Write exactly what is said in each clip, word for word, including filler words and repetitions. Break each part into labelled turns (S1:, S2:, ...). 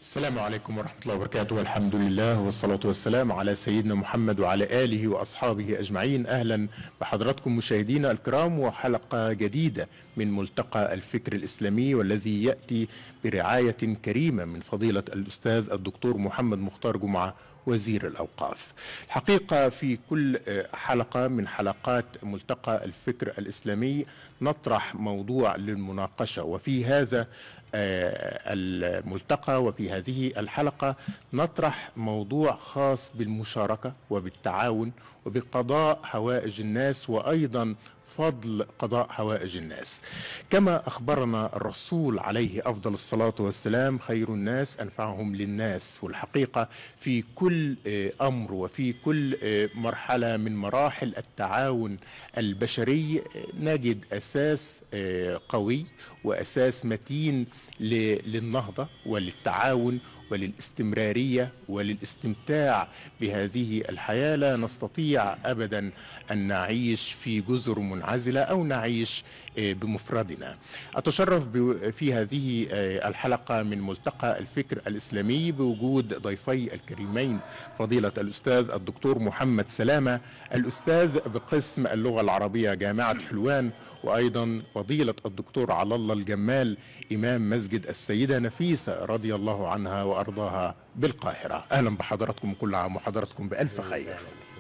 S1: السلام عليكم ورحمة الله وبركاته، والحمد لله والصلاة والسلام على سيدنا محمد وعلى آله وأصحابه أجمعين. أهلا بحضراتكم مشاهدينا الكرام، وحلقة جديدة من ملتقى الفكر الإسلامي، والذي يأتي برعاية كريمة من فضيلة الأستاذ الدكتور محمد مختار جمعة وزير الأوقاف. الحقيقة في كل حلقة من حلقات ملتقى الفكر الإسلامي نطرح موضوع للمناقشة، وفي هذا الملتقى وفي هذه الحلقة نطرح موضوع خاص بالمشاركة وبالتعاون وبقضاء حوائج الناس، وأيضا فضل قضاء حوائج الناس. كما أخبرنا الرسول عليه أفضل الصلاة والسلام: خير الناس أنفعهم للناس. والحقيقة في كل أمر وفي كل مرحلة من مراحل التعاون البشري نجد أساس قوي وأساس متين للنهضة وللتعاون وللاستمرارية وللاستمتاع بهذه الحياة. لا نستطيع أبدا أن نعيش في جزر منعزلة أو نعيش بمفردنا. أتشرف في هذه الحلقة من ملتقى الفكر الإسلامي بوجود ضيفي الكريمين: فضيلة الأستاذ الدكتور محمد سلامة، الأستاذ بقسم اللغة العربية جامعة حلوان، وأيضا فضيلة الدكتور على الله الجمال، إمام مسجد السيدة نفيسة رضي الله عنها وأرضاها بالقاهرة. أهلا بحضراتكم، كل عام وحضراتكم بألف خير.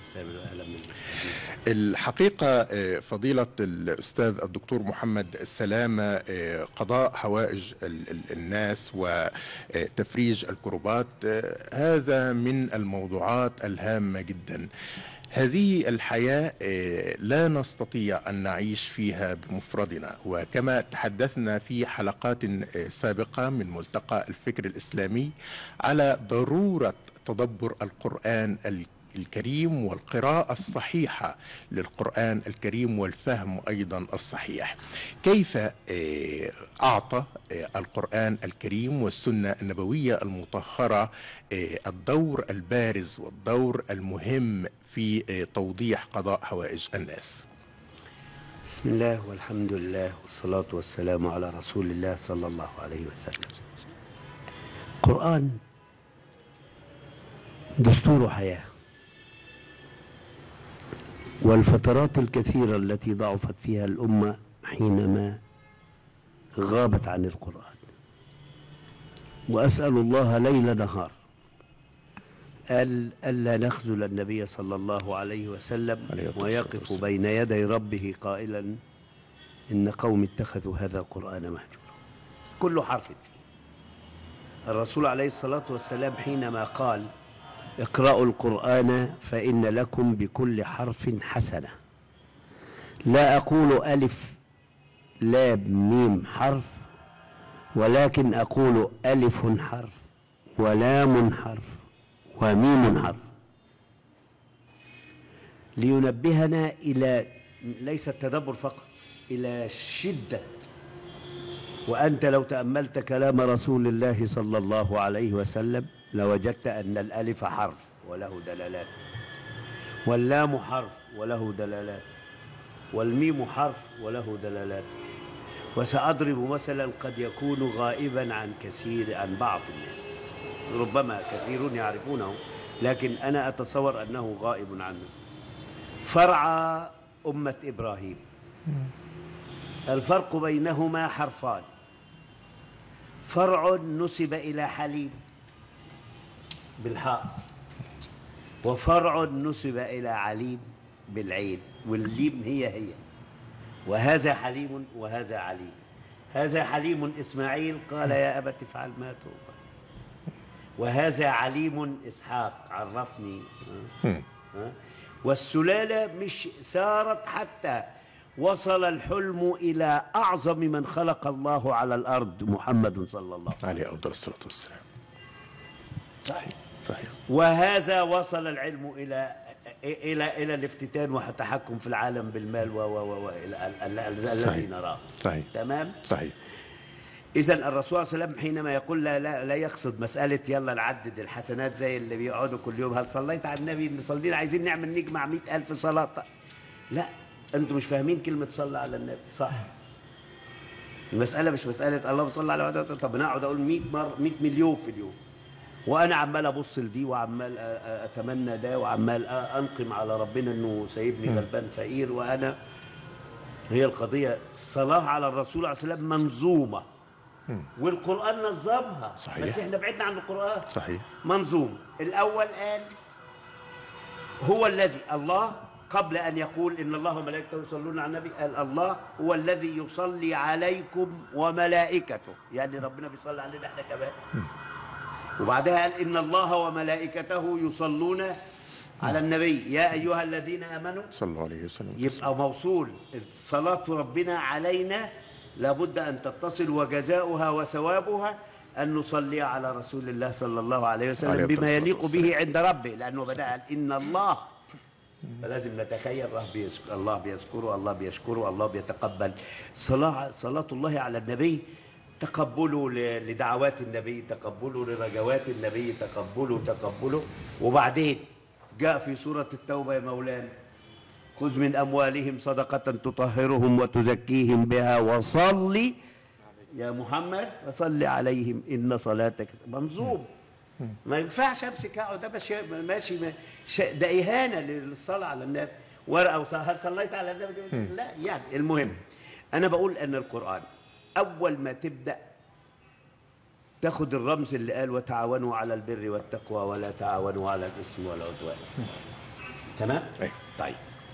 S1: الحقيقة فضيلة الأستاذ الدكتور محمد سلامة، قضاء حوائج الناس وتفريج الكربات هذا من الموضوعات الهامة جدا. هذه الحياة لا نستطيع أن نعيش فيها بمفردنا، وكما تحدثنا في حلقات سابقة من ملتقى الفكر الإسلامي على ضرورة تدبر القرآن الكريم والقراءة الصحيحة للقرآن الكريم والفهم أيضا الصحيح. كيف أعطى القرآن الكريم والسنة النبوية المطهرة الدور البارز والدور المهم في توضيح قضاء حوائج الناس؟
S2: بسم الله والحمد لله والصلاة والسلام على رسول الله صلى الله عليه وسلم. القرآن دستور حياة، والفترات الكثيرة التي ضعفت فيها الأمة حينما غابت عن القرآن، وأسأل الله ليل نهار قال ألا نخذل النبي صلى الله عليه وسلم ويقف بين يدي ربه قائلا: إن قوم اتخذوا هذا القرآن مهجورا. كل حرف فيه. الرسول عليه الصلاة والسلام حينما قال: اقرأوا القرآن فإن لكم بكل حرف حسنة، لا أقول ألف لام ميم حرف، ولكن أقول ألف حرف ولام حرف وميم حرف، لينبهنا إلى ليس التدبر فقط، إلى شدة. وأنت لو تأملت كلام رسول الله صلى الله عليه وسلم لوجدت أن الألف حرف وله دلالات، واللام حرف وله دلالات، والميم حرف وله دلالات. وسأضرب مثلا قد يكون غائبا عن كثير عن بعض الناس، ربما كثيرون يعرفونه، لكن أنا أتصور أنه غائب عنه. فرع أمة إبراهيم، الفرق بينهما حرفان: فرع نسب إلى حليم بالحاء، وفرع نسب إلى عليم بالعين، والليم هي هي. وهذا حليم وهذا عليم. هذا حليم إسماعيل قال: يا أبت افعل ما تؤمر. وهذا عليم إسحاق عرفني. والسلالة مش سارت حتى وصل الحلم إلى أعظم من خلق الله على الأرض، محمد صلى الله
S1: عليه أفضل الصلاة والسلام. صحيح صحيح.
S2: وهذا وصل العلم إلى إلى إلى الافتتان والتحكم في العالم بالمال و و و الذي نراه.
S1: صحيح.
S2: تمام.
S1: صحيح.
S2: إذا الرسول صلى الله عليه وسلم حينما يقول لا لا, لا يقصد مسألة يلا نعدد الحسنات زي اللي بيقعدوا كل يوم هل صليت على النبي، اللي صلينا عايزين نعمل نجمع مئة ألف صلاة. لا، أنتم مش فاهمين كلمة صلى على النبي صح. المسألة مش مسألة اللهم صل على وسلم طب نقعد أقول مئة مرة مئة مليون في اليوم. وانا عمال ابص لدي وعمال أ- أ- اتمنى ده وعمال أ- انقم على ربنا انه سايبني غلبان فقير. وانا هي القضيه الصلاه على الرسول عليه السلام منظومه، والقران نظمها.
S1: صحيح.
S2: بس احنا بعدنا عن القران.
S1: صحيح.
S2: منظوم. الاول قال هو الذي الله، قبل ان يقول ان الله وملائكته يصلون على النبي، قال الله هو الذي يصلي عليكم وملائكته، يعني ربنا بيصلي علينا احنا كمان. وبعدها قال ان الله وملائكته يصلون على النبي يا ايها الذين امنوا
S1: صلى الله عليه وسلم.
S2: يبقى موصول. صلاة ربنا علينا لابد ان تتصل، وجزاؤها وثوابها ان نصلي على رسول الله صلى الله عليه وسلم
S1: عليه
S2: بما
S1: الصلاة
S2: يليق
S1: والسلام.
S2: به عند ربه، لانه بدا قال ان الله، فلازم نتخيل الله بيذكر، الله بيذكره، الله بيشكره، الله بيتقبل. صلاة صلاة الله على النبي تقبله ل- لدعوات النبي، تقبله لرجوات النبي، تقبله تقبله. وبعدين جاء في سورة التوبة يا مولانا خذ من أموالهم صدقة تطهرهم وتزكيهم بها وصلي يا محمد وصل عليهم إن صلاتك منظوم. ما ينفعش امسك اقعد ده بس ماشي ما- ش- ده اهانه للصلاه على النبي. ورقه وص- هل صليت على النبي؟ لا. يعني المهم انا بقول ان القران اول ما تبدا تاخد الرمز اللي قال وتعاونوا على البر والتقوى ولا تعاونوا على الاثم والعدوان. تمام؟
S1: أيوة.
S2: طيب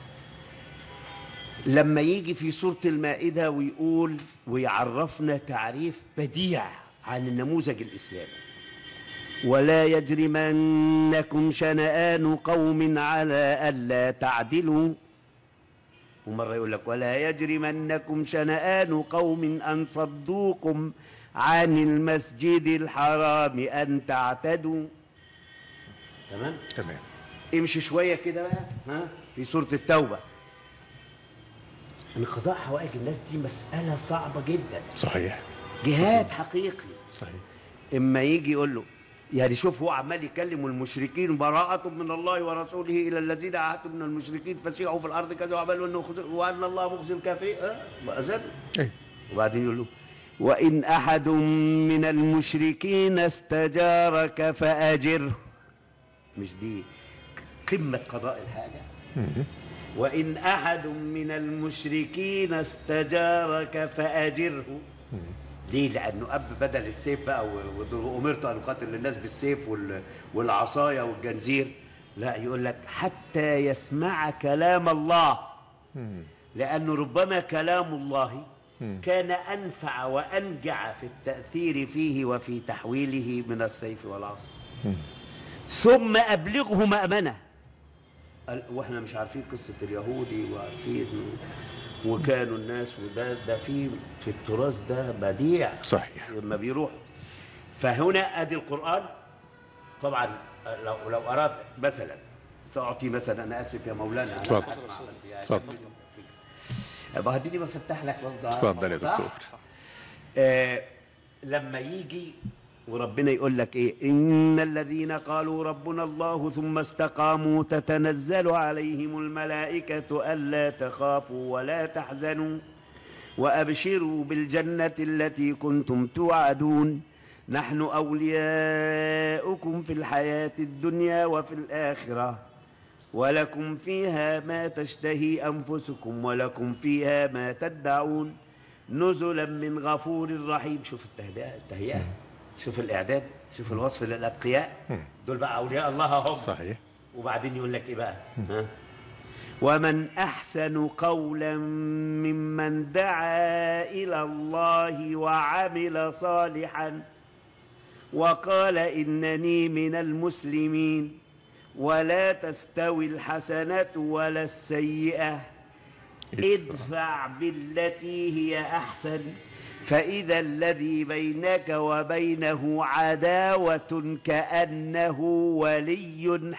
S2: لما يجي في سورة المائدة ويقول ويعرفنا تعريف بديع عن النموذج الإسلامي، ولا يجرمنكم شنآن قوم على ألا تعدلوا، ومرة يقول لك ولا يجرمنكم شنآن قوم أن صدوكم عن المسجد الحرام أن تعتدوا. تمام؟
S1: تمام.
S2: امشي شوية كده بقى ها في سورة التوبة. ان قضاء حوائج الناس دي مسألة صعبة جدا،
S1: صحيح.
S2: جهاد حقيقي.
S1: صحيح.
S2: اما يجي يقول له يعني شوف هو عمال يكلم المشركين براءة من الله ورسوله الى الذين عاهدتم من المشركين فسيحوا في الارض كذا وعملوا انه خذ- وان الله مخزي الكافرين. اه وأذن.
S1: أي.
S2: وبعدين يقول له وان احد من المشركين استجارك فاجره. مش دي قمة قضاء الحاجة؟ وإن أحد من المشركين استجارك فأجره. ليه؟ لأنه أب بدل السيف بقى و- وأمرت أن أقاتل الناس بالسيف وال- والعصاية والجنزير، لا يقول لك حتى يسمع كلام الله، لأنه ربما كلام الله كان أنفع وأنجع في التأثير فيه وفي تحويله من السيف والعصا. ثم أبلغه مأمنة. قال- واحنا مش عارفين قصة اليهودي وعارفين وكانوا الناس وده ده في في التراث ده بديع
S1: صحيح.
S2: لما بيروح. فهنا ادي القرآن. طبعا لو لو اراد مثلا سأعطي مثلا، انا اسف يا مولانا انا
S1: اتفضل.
S2: هسمع بس يعني
S1: اتفضل.
S2: ابقى هديني بفتح لك برضه.
S1: اتفضل يا
S2: صح؟
S1: دكتور.
S2: آه لما يجي وربنا يقول لك ايه ان الذين قالوا ربنا الله ثم استقاموا تتنزل عليهم الملائكة ألا تخافوا ولا تحزنوا وأبشروا بالجنة التي كنتم توعدون نحن أولياؤكم في الحياة الدنيا وفي الآخرة ولكم فيها ما تشتهي أنفسكم ولكم فيها ما تدعون نزلا من غفور رحيم. شوف التهدئة التهيئة، شوف الإعداد، شوف الوصف للأتقياء دول بقى أولياء الله هم.
S1: صحيح.
S2: وبعدين يقول لك إيه بقى ها؟ ومن أحسن قولا ممن دعا إلى الله وعمل صالحا وقال إنني من المسلمين ولا تستوي الحسنة ولا السيئة ادفع بالتي هي أحسن فإذا الذي بينك وبينه عداوة كأنه ولي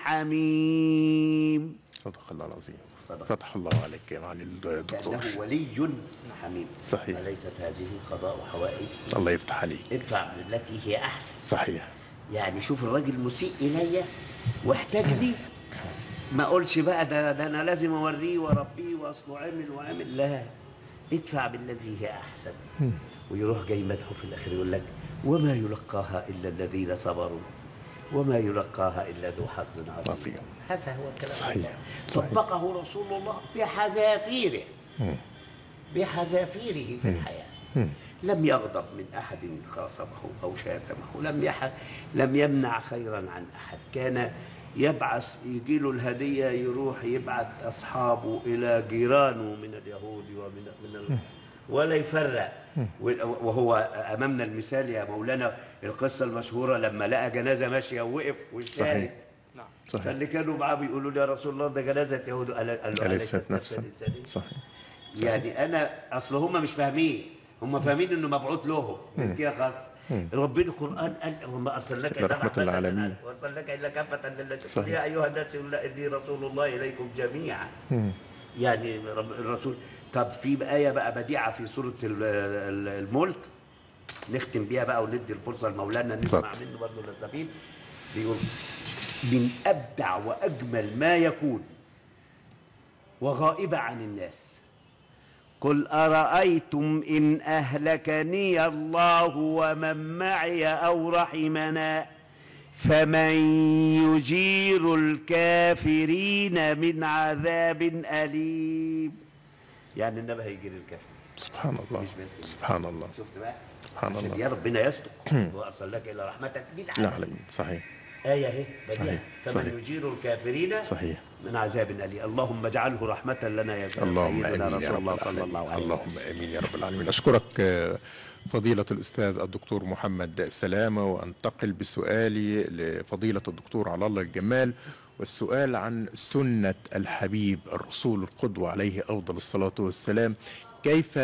S2: حميم.
S1: صدق الله العظيم.
S2: صدق.
S1: فتح الله عليك يا معالي الدكتور.
S2: كأنه ولي حميم.
S1: صحيح.
S2: أليست هذه قضاء حوائج؟
S1: الله يفتح عليك.
S2: ادفع بالتي هي أحسن.
S1: صحيح.
S2: يعني شوف الراجل مسيء إلي واحتاجني ما أقولش بقى ده, ده أنا لازم أوريه وأربيه وأصله عمل وعمل، لا، ادفع بالذي هي أحسن. ويروح جاي مدحه في الآخر يقول لك وما يلقاها إلا الذين صبروا وما يلقاها إلا ذو حظ عظيم. هذا هو الكلام.
S1: صحيح.
S2: طبقه رسول الله بحذافيره بحذافيره في الحياة. لم يغضب من أحد خاصمه أو شاتمه، لم يح... لم يمنع خيرا عن أحد. كان يبعث، يجي له الهدية يروح يبعث أصحابه إلى جيرانه من اليهود ومن من ال... ولا يفرق. وهو أمامنا المثال يا مولانا، القصة المشهورة لما لقى جنازة ماشية ووقف واشتهد، فاللي كانوا معاه بيقولوا له يا رسول الله ده جنازة يهود، قال له أليست نفس الإنسان؟ صحيح. يعني أنا أصل هم مش فاهمين، هم فاهمين إنه مبعوث لهم تزكية خاصة. ربنا القرآن قال وما أرسلناك إلا رحمة للعالمين وأرسلناك إلا كافة للناس يا أيها الناس إني رسول الله إليكم جميعا. يعني الرسول. طب في آية بقى بديعة في سورة الملك نختم بيها بقى وندي الفرصة لمولانا نسمع منه برضه نستفيد. بيقول من أبدع وأجمل ما يكون وغائب عن الناس قل أرأيتم إن أهلكني الله ومن معي أو رحمنا فمن يجير الكافرين من عذاب أليم. يعني النبي هيجير الكافرين. سبحان الله. سبحان الله. شفت بقى؟ سبحان الله. يا ربنا يصدق وأرسلناك إلى رحمتك للعالمين. صحيح. آية اهي بديهة. فمن يجير الكافرين صحيح من عذاب أليم. اللهم اجعله رحمة لنا يا سيدنا رسول الله صلى الله عليه وسلم. اللهم آمين يا رب العالمين. أشكرك فضيلة الأستاذ الدكتور محمد سلامة، وأنتقل بسؤالي لفضيلة الدكتور على الله الجمال، والسؤال عن سنة الحبيب الرسول القدوة عليه أفضل الصلاة والسلام. كيف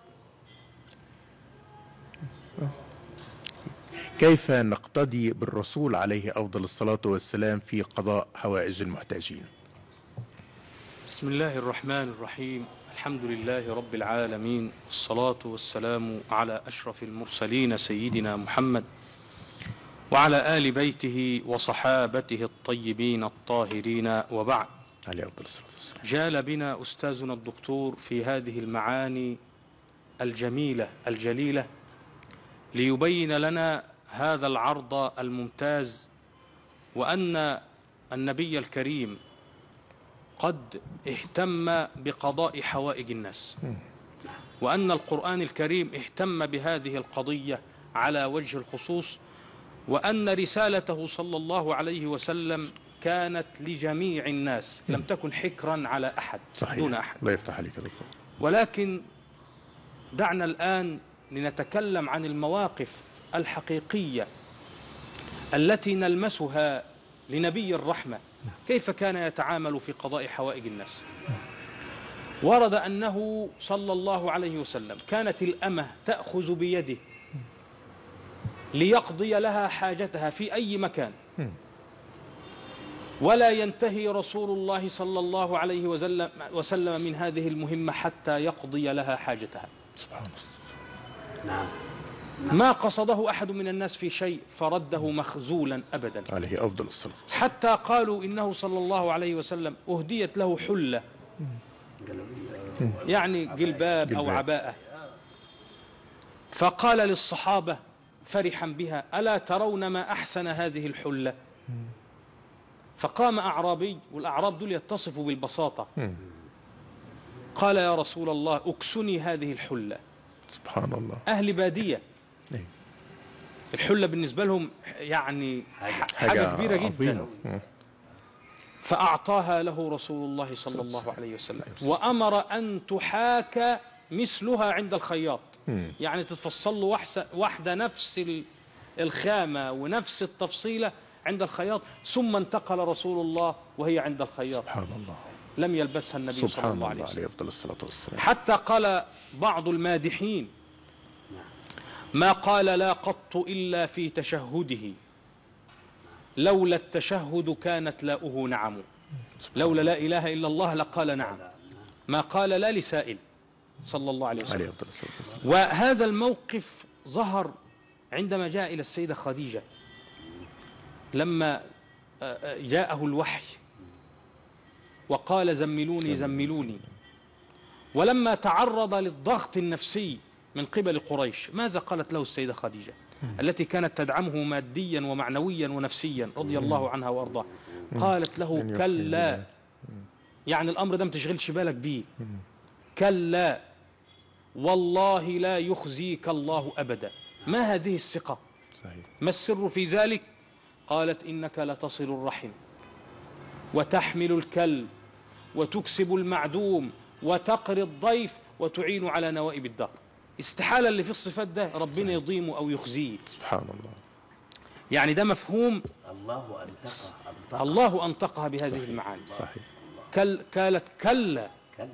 S2: كيف نقتدي بالرسول عليه أفضل الصلاة والسلام في قضاء حوائج المحتاجين؟
S3: بسم الله الرحمن الرحيم. الحمد لله رب العالمين، الصلاة والسلام على أشرف المرسلين سيدنا محمد وعلى آل بيته وصحابته الطيبين الطاهرين، وبعد.
S1: عليه أفضل الصلاة والسلام.
S3: جال بنا أستاذنا الدكتور في هذه المعاني الجميلة الجليلة ليبين لنا هذا العرض الممتاز، وأن النبي الكريم قد اهتم بقضاء حوائج الناس، وأن القرآن الكريم اهتم بهذه القضية على وجه الخصوص، وأن رسالته صلى الله عليه وسلم كانت لجميع الناس، لم تكن حكرا على أحد. صحيح. دون أحد.
S1: الله يفتح عليك يا دكتور.
S3: ولكن دعنا الآن لنتكلم عن المواقف الحقيقية التي نلمسها لنبي الرحمة، كيف كان يتعامل في قضاء حوائج الناس. ورد أنه صلى الله عليه وسلم كانت الأمة تأخذ بيده ليقضي لها حاجتها في أي مكان، ولا ينتهي رسول الله صلى الله عليه وسلم من هذه المهمة حتى يقضي لها حاجتها. سبحان الله. نعم. ما قصده أحد من الناس في شيء فرده مخزولا أبدا.
S1: عليه أفضل الصلاة.
S3: حتى قالوا إنه صلى الله عليه وسلم أهديت له حلة، يعني جلباب أو عباءة، فقال للصحابة فرحا بها ألا ترون ما أحسن هذه الحلة؟ فقام أعرابي، والأعراب دول يتصفوا بالبساطة، قال يا رسول الله أكسني هذه الحلة.
S1: سبحان الله.
S3: أهل بادية الحلة بالنسبة لهم يعني حاجة, حاجة كبيرة جدا. فأعطاها له رسول الله صلى الله عليه وسلم، وأمر أن تحاك مثلها عند الخياط، يعني تتفصل له واحدة نفس الخامة ونفس التفصيلة عند الخياط، ثم انتقل رسول الله وهي عند الخياط. سبحان الله. لم يلبسها النبي صلى الله عليه وسلم.
S1: أفضل الصلاة والسلام.
S3: حتى قال بعض المادحين ما قال لا قط إلا في تشهده، لولا التشهد كانت لاؤه نعم، لولا لا إله إلا الله لقال نعم، ما قال لا لسائل صلى الله عليه وسلم. وهذا الموقف ظهر عندما جاء إلى السيدة خديجة لما جاءه الوحي وقال زملوني زملوني، ولما تعرض للضغط النفسي من قبل قريش، ماذا قالت له السيدة خديجة؟ التي كانت تدعمه ماديا ومعنويا ونفسيا رضي الله عنها وأرضاها، قالت له كلا، يعني الأمر ده ما تشغلش بالك بيه، كلا والله لا يخزيك الله أبدا. ما هذه الثقة؟ ما السر في ذلك؟ قالت إنك لتصل الرحم وتحمل الكلب وتكسب المعدوم وتقري الضيف وتعين على نوائب الدار. استحالة اللي في الصفات ده ربنا يضيمه أو يخزيه.
S1: سبحان الله.
S3: يعني ده مفهوم
S2: الله أنطقها أنطقها
S3: الله أنطقها بهذه
S1: صحيح.
S3: المعاني.
S1: صحيح.
S3: كل قالت كلا
S2: كلا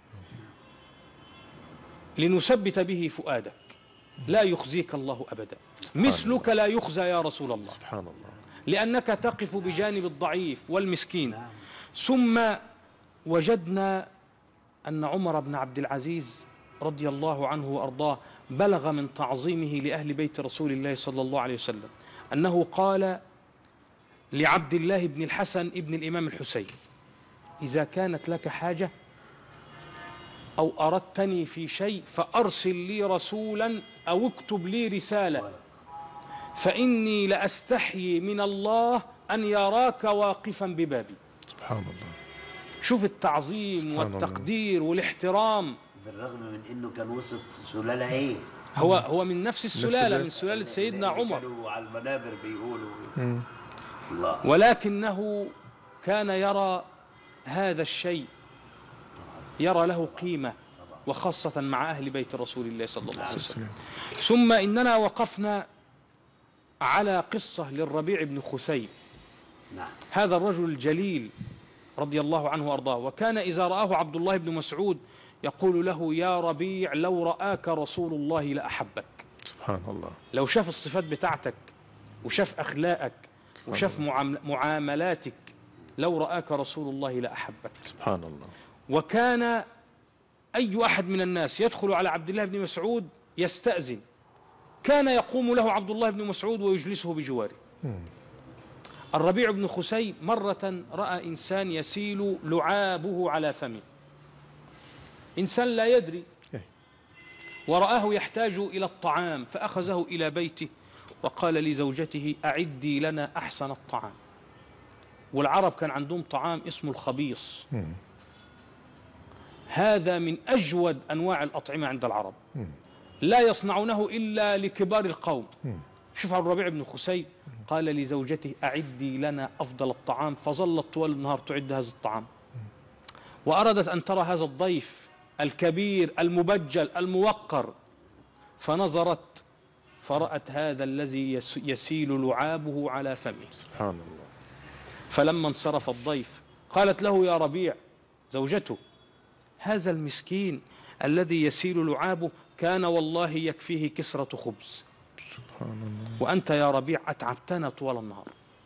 S3: لنثبت به فؤادك لا يخزيك الله أبدا، مثلك لا يخزى يا رسول الله،
S1: سبحان الله.
S3: لأنك تقف بجانب الضعيف والمسكين. ثم وجدنا أن عمر بن عبد العزيز رضي الله عنه وأرضاه بلغ من تعظيمه لأهل بيت رسول الله صلى الله عليه وسلم أنه قال لعبد الله بن الحسن ابن الإمام الحسين: إذا كانت لك حاجة أو أردتني في شيء فأرسل لي رسولا أو اكتب لي رسالة، فإني لأستحيي من الله أن يراك واقفا ببابي.
S1: سبحان الله.
S3: شوف التعظيم والتقدير والاحترام،
S2: بالرغم من انه كان وسط سلاله ايه؟
S3: هو هو من نفس السلالة، من سلالة سيدنا عمر،
S2: كانوا على المنابر بيقولوا الله،
S3: ولكنه كان يرى هذا الشيء، يرى له قيمة، وخاصة مع أهل بيت رسول الله صلى الله عليه وسلم. ثم إننا وقفنا على قصة للربيع بن خثيم،
S2: نعم،
S3: هذا الرجل الجليل رضي الله عنه وأرضاه، وكان إذا رآه عبد الله بن مسعود يقول له: يا ربيع لو رآك رسول الله لأحبك.
S1: سبحان الله.
S3: لو شاف الصفات بتاعتك وشاف أخلاقك وشاف معاملاتك، لو رآك رسول الله لأحبك.
S1: سبحان الله.
S3: وكان أي أحد من الناس يدخل على عبد الله بن مسعود يستأذن، كان يقوم له عبد الله بن مسعود ويجلسه بجواره. الربيع بن خثيم مرة رأى إنسان يسيل لعابه على فمه، إنسان لا يدري، ورآه يحتاج إلى الطعام فأخذه إلى بيته وقال لزوجته: أعدي لنا أحسن الطعام. والعرب كان عندهم طعام اسمه الخبيص، هذا من أجود أنواع الأطعمة عند العرب، لا يصنعونه إلا لكبار القوم. شوف الربيع بن خثيم قال لزوجته: أعدي لنا أفضل الطعام، فظلت طوال النهار تعد هذا الطعام، وأرادت أن ترى هذا الضيف الكبير المبجل الموقر، فنظرت فرأت هذا الذي يسيل لعابه على فمه.
S1: سبحان الله.
S3: فلما انصرف الضيف قالت له: يا ربيع، زوجته: هذا المسكين الذي يسيل لعابه كان والله يكفيه كسرة خبز،
S1: سبحان الله.
S3: وأنت يا ربيع أتعبتنا طوال النهار،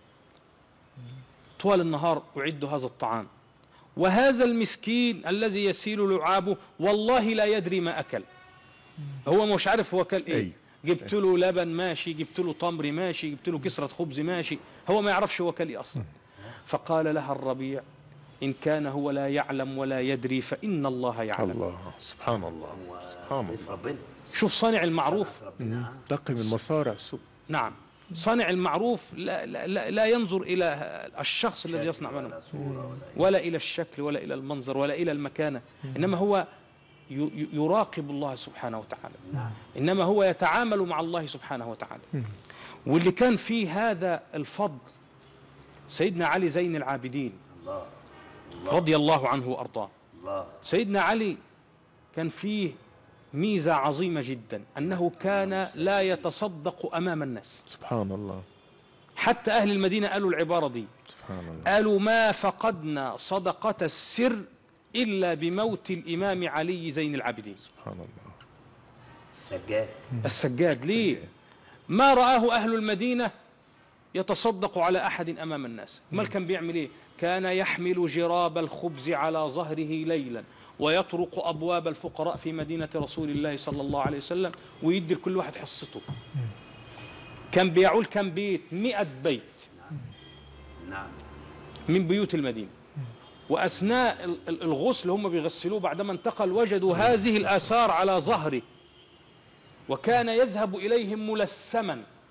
S3: طوال النهار أعد هذا الطعام، وهذا المسكين الذي يسيل لعابه والله لا يدري ما أكل، هو مش عارف هو أكل إيه. جبت له لبن ماشي، جبت له تمر ماشي، جبت له كسرة خبز ماشي، هو ما يعرفش هو أكل إيه أصلا. فقال لها الربيع: إن كان هو لا يعلم ولا يدري فإن الله يعلم.
S1: الله. سبحان الله. سبحان الله.
S3: شوف صانع المعروف،
S1: تقي من مصارع السوء.
S3: نعم، صانع المعروف لا, لا, لا ينظر إلى الشخص الذي يصنع منه، ولا إلى الشكل ولا إلى المنظر ولا إلى المكانة، إنما هو يراقب الله سبحانه وتعالى، إنما هو يتعامل مع الله سبحانه وتعالى. واللي كان فيه هذا الفضل سيدنا علي زين العابدين رضي الله عنه وأرضاه. سيدنا علي كان فيه ميزة عظيمة جدا، أنه كان لا يتصدق أمام الناس.
S1: سبحان الله.
S3: حتى أهل المدينة قالوا العبارة دي،
S1: سبحان الله.
S3: قالوا: ما فقدنا صدقة السر إلا بموت الإمام علي زين العابدين.
S1: سبحان الله.
S2: السجاد.
S3: السجاد ليه؟ ما رآه أهل المدينة يتصدق على أحد أمام الناس. امال كان بيعمل إيه؟ كان يحمل جراب الخبز على ظهره ليلا ويطرق أبواب الفقراء في مدينة رسول الله صلى الله عليه وسلم ويدي لكل واحد حصته. كان بيعول كم بيت؟ مئة بيت.
S2: نعم.
S3: من بيوت المدينة. وأثناء الغسل هم بيغسلوه بعدما انتقل وجدوا هذه الآثار على ظهره، وكان يذهب إليهم ملثما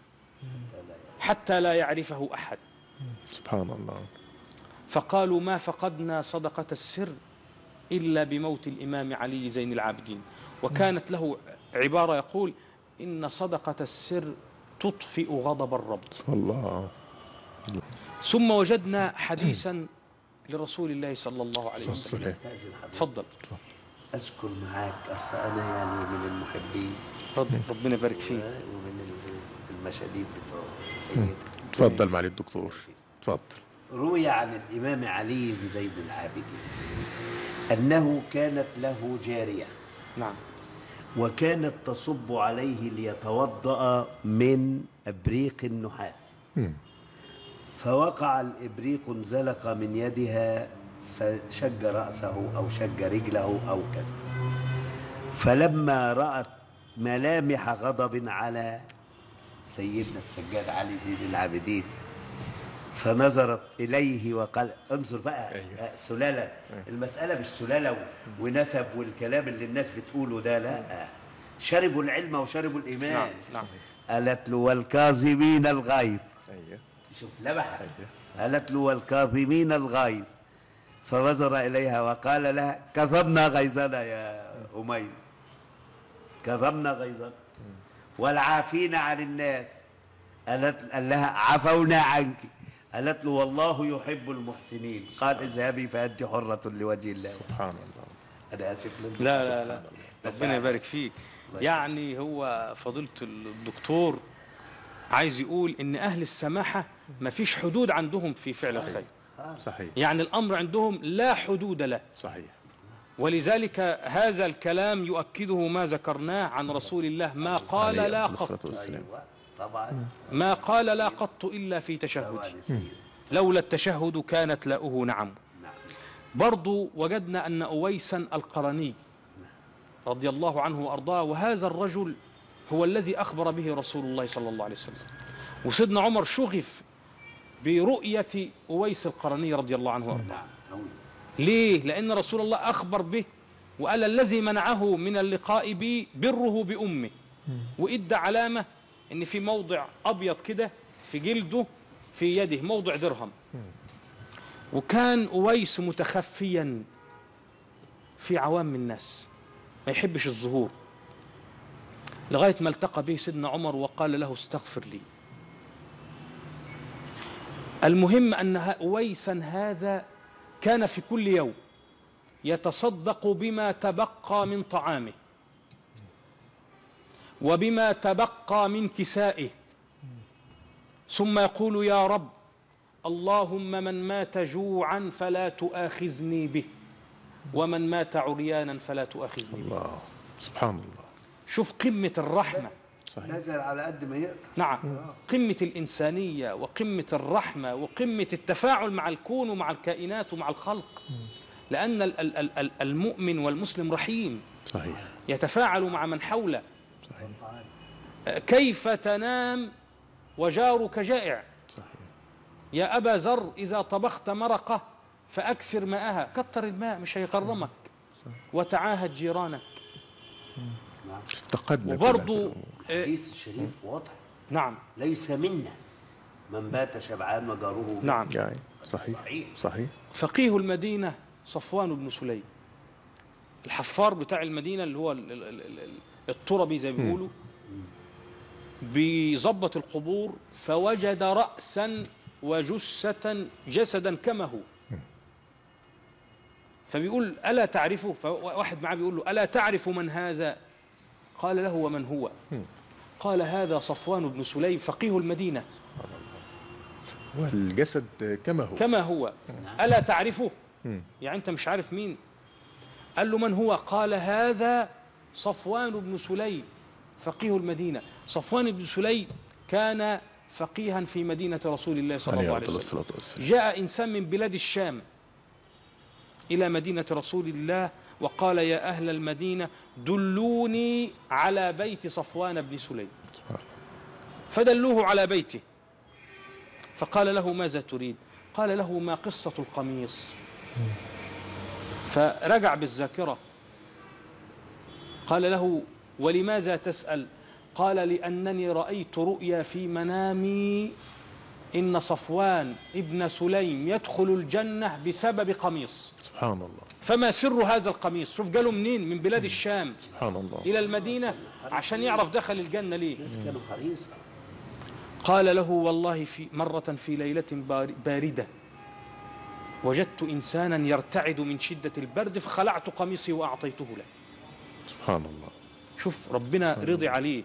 S3: حتى لا يعرفه أحد.
S1: سبحان الله.
S3: فقالوا ما فقدنا صدقة السر إلا بموت الإمام علي زين العابدين. وكانت له عبارة يقول إن صدقة السر تطفئ غضب الرب.
S1: الله.
S3: ثم وجدنا حديثا لرسول الله صلى الله عليه وسلم. تفضل.
S2: أذكر معاك، أصل أنا يعني من المحبين،
S3: رب ربنا يبارك فيك،
S2: ومن المشاهدين بتوع السيد.
S1: تفضل معالي الدكتور، تفضل.
S2: روي عن الإمام علي بن زين العابدين أنه كانت له جارية،
S3: نعم،
S2: وكانت تصب عليه ليتوضأ من إبريق النحاس، فوقع الإبريق انزلق من يدها فشج رأسه أو شج رجله أو كذا. فلما رأت ملامح غضب على سيدنا السجاد علي زين العابدين فنظرت إليه وقال، انظر بقى، أيوه. سلالة، المسألة مش سلالة ونسب والكلام اللي الناس بتقوله ده، لا، شربوا العلم وشربوا الإيمان.
S3: نعم نعم.
S2: قالت له والكاظمين الغيظ.
S1: أيوه.
S2: شوف لمحة. أيوه. قالت له والكاظمين الغيظ، فنظر إليها وقال لها كظمنا غيظنا يا أمية، كظمنا غيظنا، والعافين عن الناس. قالت قال لها عفونا عنك. قالت له والله يحب المحسنين. قال اذهبي فأنت حرة لوجه الله.
S1: سبحان الله.
S2: أنا آسف لله.
S3: لا لا لا، ربنا يبارك فيك. يعني هو فضيلة الدكتور عايز يقول إن أهل السماحة ما فيش حدود عندهم في فعل الخير.
S1: صحيح.
S3: يعني الأمر عندهم لا حدود له.
S1: صحيح.
S3: ولذلك هذا الكلام يؤكده ما ذكرناه عن رسول الله، ما قال لا قط.
S2: طبعا.
S3: ما قال لا قط إلا في تشهد، لولا التشهد كانت لاؤه نعم. برضو وجدنا أن أويسا القرني رضي الله عنه وأرضاه، وهذا الرجل هو الذي أخبر به رسول الله صلى الله عليه وسلم. وسيدنا عمر شغف برؤية أويس القرني رضي الله عنه وأرضاه. ليه؟ لأن رسول الله أخبر به وقال الذي منعه من اللقاء بي بره بأمه، وإدى علامة إن في موضع أبيض كده في جلده في يده موضع درهم. وكان أويس متخفيا في عوام الناس، ما يحبش الظهور، لغاية ما التقى به سيدنا عمر وقال له استغفر لي. المهم أن أويسا هذا كان في كل يوم يتصدق بما تبقى من طعامه وبما تبقى من كسائه، ثم يقول يا رب اللهم من مات جوعا فلا تؤاخذني به، ومن مات عريانا فلا تؤاخذني به.
S1: الله. سبحان الله.
S3: شوف قمة الرحمة.
S2: صحيح. نزل على قد ما يقدر.
S3: نعم، قمة الإنسانية وقمة الرحمة وقمة التفاعل مع الكون ومع الكائنات ومع الخلق، لأن المؤمن والمسلم رحيم.
S1: صحيح.
S3: يتفاعل مع من حوله.
S1: صحيح.
S3: كيف تنام وجارك جائع؟
S1: صحيح.
S3: يا أبا ذر إذا طبخت مرقة فأكسر ماءها، كتر الماء مش هيغرمك، وتعاهد جيرانك.
S1: افتقدنا.
S3: وبرضو
S2: الحديث الشريف واضح.
S3: نعم.
S2: ليس منا من بات شبعان وجاره.
S1: نعم. يعني صحيح.
S2: صحيح.
S1: صحيح.
S3: فقيه المدينة صفوان بن سليم، الحفار بتاع المدينة اللي هو التربي زي ما بيقولوا، بيظبط القبور فوجد رأسا وجثة جسدا كما هو، فبيقول ألا تعرفه؟ فواحد معاه بيقول له ألا تعرف من هذا؟ قال له ومن هو؟ قال هذا صفوان بن سليم فقيه المدينة.
S1: والجسد كما هو.
S3: كما هو. ألا تعرفه؟ يعني أنت مش عارف مين؟ قال له من هو؟ قال هذا صفوان بن سليم فقيه المدينة. صفوان بن سليم كان فقيها في مدينة رسول الله صلى الله عليه وسلم. جاء إنسان من بلاد الشام إلى مدينة رسول الله وقال يا أهل المدينة دلوني على بيت صفوان بن سليم، فدلوه على بيته، فقال له ماذا تريد؟ قال له ما قصة القميص؟ فرجع بالذاكرة، قال له ولماذا تسأل؟ قال لأنني رأيت رؤيا في منامي إن صفوان ابن سليم يدخل الجنة بسبب قميص.
S1: سبحان الله.
S3: فما سر هذا القميص؟ شوف قالوا منين؟ من بلاد الشام
S1: سبحان الله
S3: إلى المدينة عشان يعرف دخل الجنة ليه.
S2: كانوا حريصة.
S3: قال له والله في مرة في ليلة باردة وجدت إنسانا يرتعد من شدة البرد فخلعت قميصي وأعطيته له.
S1: سبحان الله.
S3: شوف ربنا رضي عليه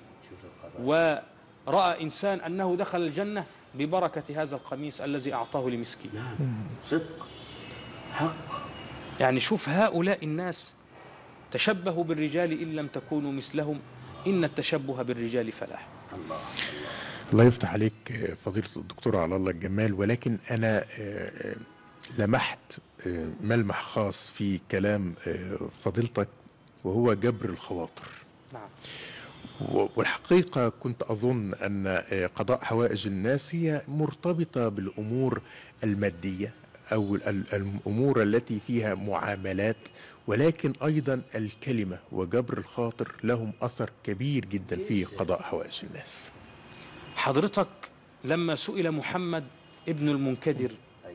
S3: ورأى إنسان أنه دخل الجنة ببركة هذا القميص الذي أعطاه لمسكين.
S2: نعم صدق حق.
S3: يعني شوف هؤلاء الناس تشبهوا بالرجال إن لم تكونوا مثلهم إن التشبه بالرجال فلاح.
S2: الله
S1: الله يفتح عليك فضيلة الدكتور على الله الجمال. ولكن أنا لمحت ملمح خاص في كلام فضيلتك وهو جبر الخواطر.
S3: نعم.
S1: والحقيقة كنت أظن أن قضاء حوائج الناس هي مرتبطة بالأمور المادية أو الأمور التي فيها معاملات، ولكن أيضا الكلمة وجبر الخاطر لهم أثر كبير جدا في قضاء حوائج الناس.
S3: حضرتك لما سئل محمد ابن المنكدر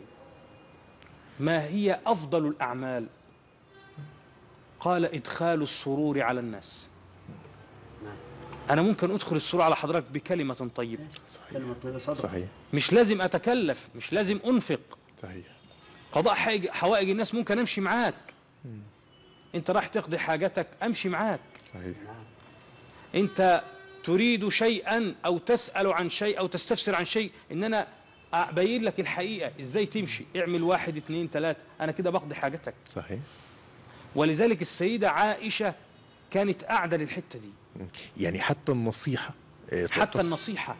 S3: ما هي أفضل الأعمال قال إدخال السرور على الناس. أنا ممكن أدخل السرور على حضرتك بكلمة طيبة.
S1: صحيح. صحيح.
S3: مش لازم أتكلف، مش لازم أنفق.
S1: صحيح.
S3: قضاء حوائج الناس ممكن أمشي معاك. أنت راح تقضي حاجتك أمشي معاك.
S1: صحيح.
S3: أنت تريد شيئا أو تسأل عن شيء أو تستفسر عن شيء إن أنا أبين لك الحقيقة إزاي تمشي، اعمل واحد اثنين ثلاثة، أنا كده بقضي حاجتك.
S1: صحيح.
S3: ولذلك السيدة عائشة كانت قاعدة للحتة دي.
S1: يعني حتى النصيحة
S3: حتى النصيحة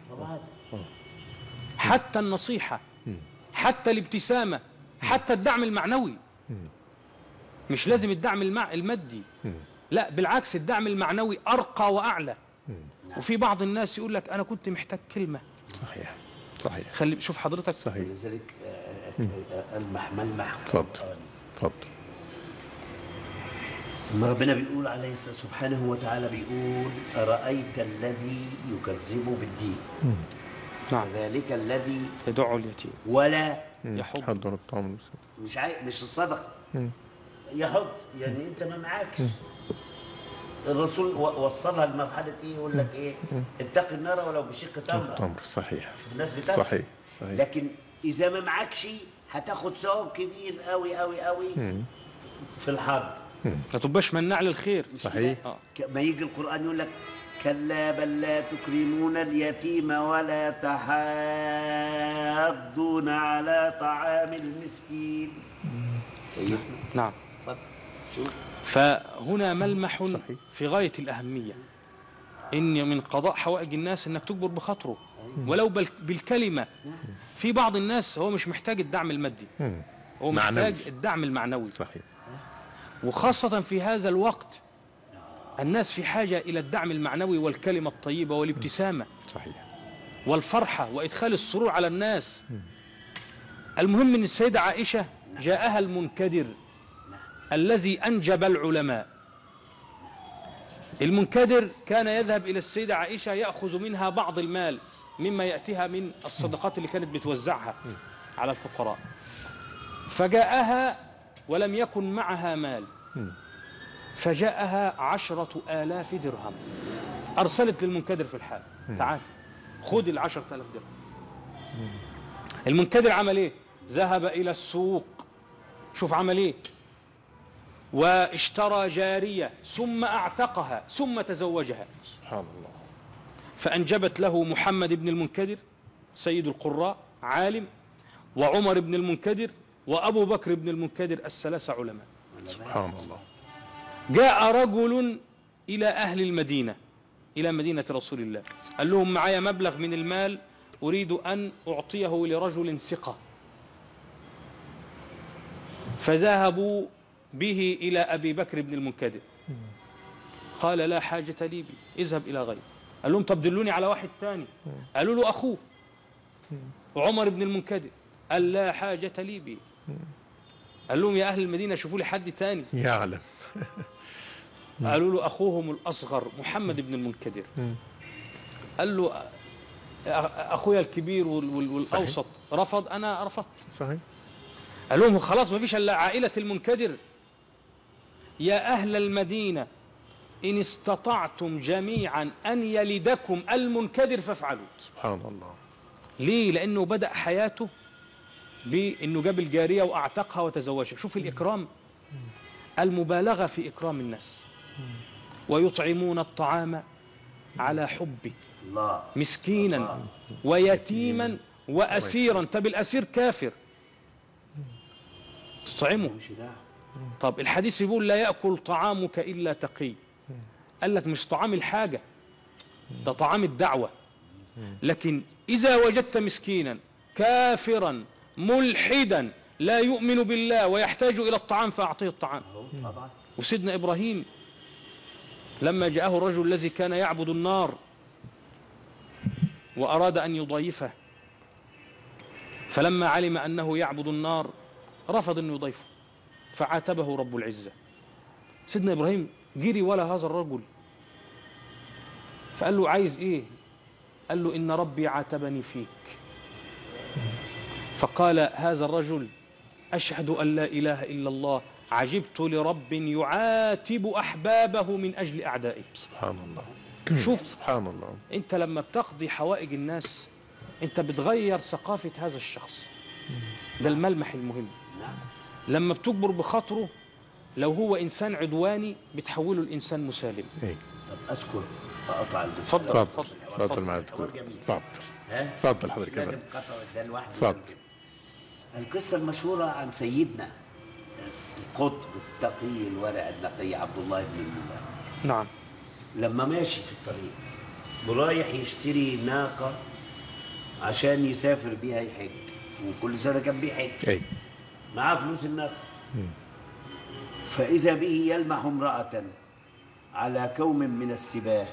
S3: حتى النصيحة حتى الابتسامة حتى الدعم المعنوي. مش لازم الدعم المع... المادي، لا بالعكس الدعم المعنوي أرقى وأعلى. وفي بعض الناس يقول لك أنا كنت محتاج كلمة.
S1: صحيح. صحيح.
S3: خلي شوف حضرتك.
S1: صحيح.
S2: لذلك ألمح ملمح.
S1: اتفضل اتفضل.
S2: ما ربنا بيقول عليه الصلاة سبحانه وتعالى بيقول أرأيت الذي يكذب بالدين.
S3: نعم.
S2: ذلك الذي
S3: يدع اليتيم
S2: ولا
S3: يحض
S1: حضر الطعام.
S2: مش عاي... مش الصدقة يحض، يعني أنت ما معكش. الرسول وصلها لمرحلة إيه؟ يقول لك إيه؟ اتق النار ولو بشق تمرة.
S1: تمر. صحيح.
S2: شوف الناس بتاعها.
S1: صحيح. صحيح.
S2: لكن إذا ما معكش هتاخد ثواب كبير قوي قوي قوي في الحرب.
S3: ما تبقاش مناع للخير.
S1: صحيح.
S3: آه.
S2: ما يجي القرآن يقول لك كلا بل لا تكرمون اليتيم ولا تحاضون على طعام المسكين. سيدنا.
S3: نعم. فهنا ملمح
S1: صحيح.
S3: في غاية الأهمية إن من قضاء حوائج الناس إنك تجبر بخاطره ولو بالكلمة. في بعض الناس هو مش محتاج الدعم المادي، هو محتاج معنوي. الدعم المعنوي.
S1: صحيح.
S3: وخاصة في هذا الوقت الناس في حاجة إلى الدعم المعنوي والكلمة الطيبة والابتسامة.
S1: صحيح.
S3: والفرحة وإدخال السرور على الناس. المهم أن السيدة عائشة جاءها المنكدر الذي أنجب العلماء. المنكدر كان يذهب إلى السيدة عائشة يأخذ منها بعض المال مما يأتيها من الصدقات اللي كانت بتوزعها على الفقراء. فجاءها ولم يكن معها مال، فجاءها عشرة آلاف درهم. أرسلت للمنكدر في الحال تعال خذ العشرة آلاف درهم. المنكدر عمل إيه؟ ذهب إلى السوق. شوف عمل إيه؟ واشترى جارية ثم أعتقها ثم تزوجها.
S1: سبحان الله.
S3: فأنجبت له محمد بن المنكدر سيد القراء عالم، وعمر بن المنكدر، وأبو بكر بن المنكدر، الثلاثة علماء.
S1: سبحان الله.
S3: جاء رجل إلى أهل المدينة إلى مدينة رسول الله قال لهم معايا مبلغ من المال أريد أن أعطيه لرجل ثقة. فذهبوا به إلى أبي بكر بن المنكدر قال لا حاجة لي بي اذهب إلى غيره. قال لهم طب دلوني على واحد تاني. قالوا له أخوه عمر بن المنكدر. قال لا حاجة لي بي. قال لهم يا أهل المدينة شوفوا لي حد تاني
S1: يعلم.
S3: قالوا له أخوهم الأصغر محمد بن المنكدر. قال له اخويا الكبير والاوسط رفض، انا رفضت.
S1: صحيح.
S3: قال لهم خلاص ما فيش الا عائله المنكدر. يا اهل المدينه ان استطعتم جميعا ان يلدكم المنكدر فافعلوا.
S1: سبحان الله.
S3: ليه؟ لانه بدا حياته بانه جاب الجاريه واعتقها وتزوجها. شوف الاكرام، المبالغه في اكرام الناس. ويطعمون الطعام على حبه
S2: الله.
S3: مسكينا
S2: الله.
S3: ويتيما واسيرا. طب الاسير كافر تطعمه؟ طب الحديث يقول لا ياكل طعامك الا تقي. قال لك مش طعام الحاجه، ده طعام الدعوه. لكن اذا وجدت مسكينا كافرا ملحدا لا يؤمن بالله ويحتاج الى الطعام فاعطيه الطعام. وسيدنا ابراهيم لما جاءه الرجل الذي كان يعبد النار وأراد أن يضيفه، فلما علم أنه يعبد النار رفض أن يضيفه فعاتبه رب العزة. سيدنا إبراهيم جري ولا هذا الرجل، فقال له عايز إيه؟ قال له إن ربي عاتبني فيك. فقال هذا الرجل أشهد أن لا إله إلا الله، عجبت لرب يعاتب أحبابه من أجل أعدائه.
S1: سبحان الله.
S3: شوف
S1: سبحان الله.
S3: أنت لما بتقضي حوائج الناس أنت بتغير ثقافة هذا الشخص، ده الملمح المهم. لما بتجبر بخاطره لو هو إنسان عدواني بتحوله لإنسان مسالم.
S1: إيه.
S2: طب أذكر أقطع الدكتور.
S1: اتفضل اتفضل اتفضل مع الدكتور. اتفضل اتفضل حضرتك.
S2: لازم قطع ده لوحده.
S1: اتفضل.
S2: القصة المشهورة عن سيدنا القطب التقي الورع النقي عبد الله بن المبارك.
S3: نعم.
S2: لما ماشي في الطريق ورايح يشتري ناقة عشان يسافر بيها يحج، وكل سنة كان بيحج.
S1: اي.
S2: معاه فلوس الناقة. فإذا به يلمح امرأة على كوم من السباخ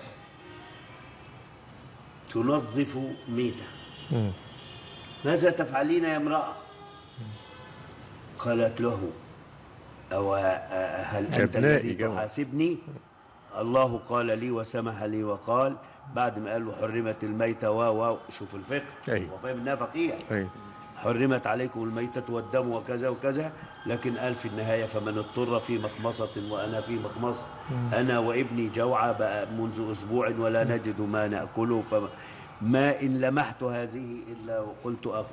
S2: تنظف ميتة. ماذا تفعلين يا امرأة؟ قالت له أو هل أنت الذي تحاسبني؟ الله قال لي وسمح لي وقال، بعد ما قال له حرمت الميتة و و شوف الفقه.
S1: أي.
S2: هو فاهم انها فقيه.
S1: أي.
S2: حرمت عليكم الميتة والدم وكذا وكذا، لكن قال في النهاية فمن اضطر في مخمصة وأنا في مخمصة، أنا وابني جوعى بقى منذ أسبوع ولا نجد ما نأكله، فما إن لمحت هذه إلا وقلت أخذ.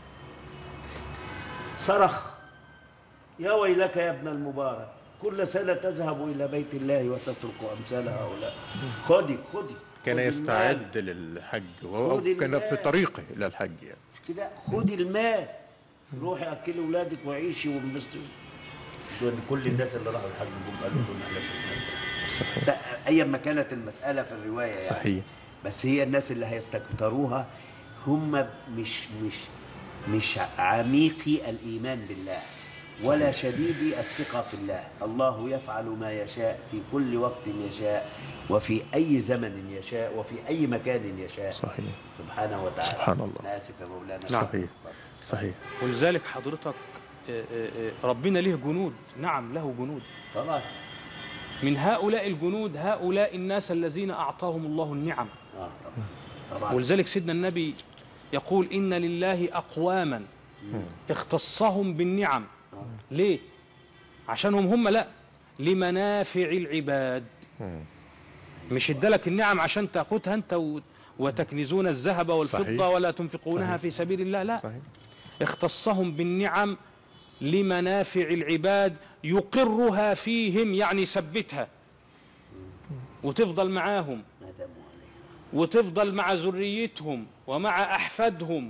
S2: صرخ يا ويلك يا ابن المبارك، كل سنة تذهب إلى بيت الله وتترك أمثال هؤلاء. خدي خدي.
S1: كان يستعد للحج وهو كان في طريقه إلى الحج يعني.
S2: مش كده، خدي المال روحي أكلي أولادك وعيشي وانبسطي. كل الناس اللي راحوا الحج جم قالوا لهم احنا شفنا. صحيح. أيا ما كانت المسألة في الرواية يعني.
S1: صحيح.
S2: بس هي الناس اللي هيستكتروها هم مش مش مش عميقي الإيمان بالله ولا شديد الثقة في الله. الله يفعل ما يشاء في كل وقت يشاء وفي أي زمن يشاء وفي أي مكان يشاء.
S1: صحيح.
S2: سبحانه وتعالى.
S1: سبحان الله.
S2: أنا آسف يا مولانا.
S3: نعم.
S1: صحيح. صحيح.
S3: ولذلك حضرتك ربنا له جنود. نعم له جنود
S2: طبعا.
S3: من هؤلاء الجنود هؤلاء الناس الذين أعطاهم الله النعم.
S2: آه طبعا. طبعا.
S3: ولذلك سيدنا النبي يقول إن لله أقواما اختصهم بالنعم. ليه؟ عشانهم هم لا لمنافع العباد. مش ادالك النعم عشان تاخدها انت وتكنزون الذهب والفضة. صحيح. ولا تنفقونها. صحيح. في سبيل الله. لا. صحيح. اختصهم بالنعم لمنافع العباد يقرها فيهم، يعني يثبتها وتفضل معاهم وتفضل مع ذريتهم ومع أحفادهم،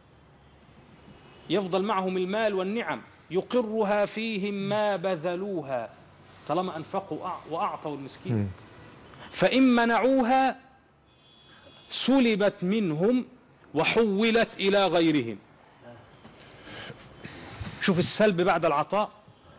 S3: يفضل معهم المال والنعم يقرها فيهم ما بذلوها طالما أنفقوا وأعطوا المسكين. فإن منعوها سلبت منهم وحولت إلى غيرهم. شوف السلب بعد العطاء.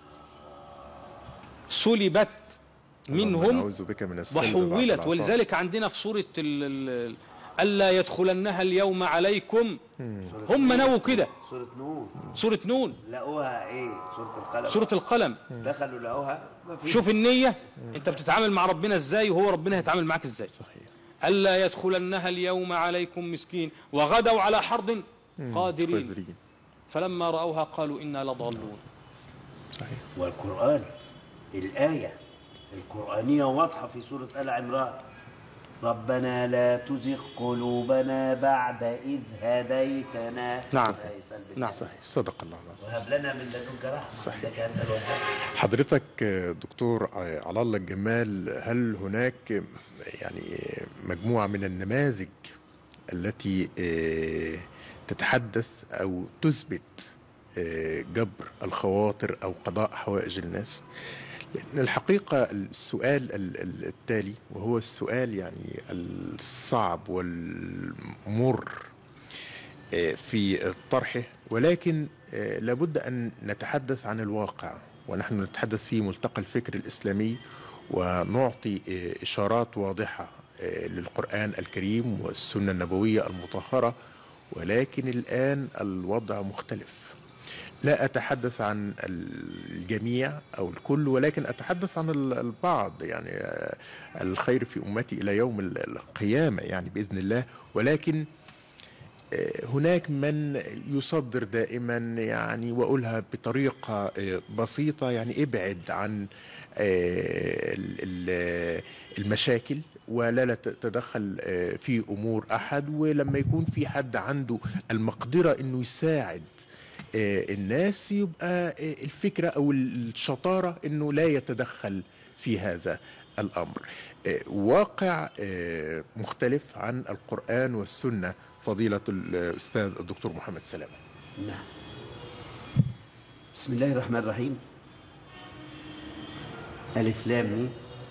S3: سلبت منهم وحولت. ولذلك عندنا في سورة ألا يدخلنها اليوم عليكم، هم نووا كده.
S2: سورة نون.
S3: سورة نون
S2: لقوها ايه؟ سورة القلم.
S3: سورة القلم.
S2: دخلوا لقوها.
S3: شوف النية، انت بتتعامل مع ربنا ازاي وهو ربنا هيتعامل معاك ازاي.
S1: صحيح.
S3: ألا يدخلنها اليوم عليكم مسكين وغدوا على حرد قادرين فلما رأوها قالوا إنا لضالون.
S2: صحيح. والقرآن الآية القرآنية واضحة في سورة آل عمران: ربنا لا تزغ قلوبنا بعد إذ هديتنا.
S3: نعم نعم صحيح.
S1: صدق الله العظيم.
S2: وهب لنا من لدنك رحمة إنك أنت الوهاب.
S1: حضرتك دكتور على الله الجمال، هل هناك يعني مجموعة من النماذج التي تتحدث أو تثبت جبر الخواطر أو قضاء حوائج الناس؟ لأن الحقيقة السؤال التالي، وهو السؤال يعني الصعب والمر في طرحه، ولكن لابد أن نتحدث عن الواقع، ونحن نتحدث في ملتقى الفكر الإسلامي ونعطي إشارات واضحة للقرآن الكريم والسنة النبوية المطهرة، ولكن الآن الوضع مختلف. لا أتحدث عن الجميع أو الكل، ولكن أتحدث عن البعض، يعني الخير في أمتي إلى يوم القيامة يعني بإذن الله. ولكن هناك من يصدر دائما يعني، وأقولها بطريقة بسيطة، يعني ابعد عن المشاكل ولا لا تتدخل في أمور أحد، ولما يكون في حد عنده المقدرة أنه يساعد الناس يبقى الفكرة أو الشطارة أنه لا يتدخل في هذا الأمر. واقع مختلف عن القرآن والسنة فضيلة الأستاذ الدكتور محمد سلامة.
S2: نعم. بسم الله الرحمن الرحيم. ألف لام ميم.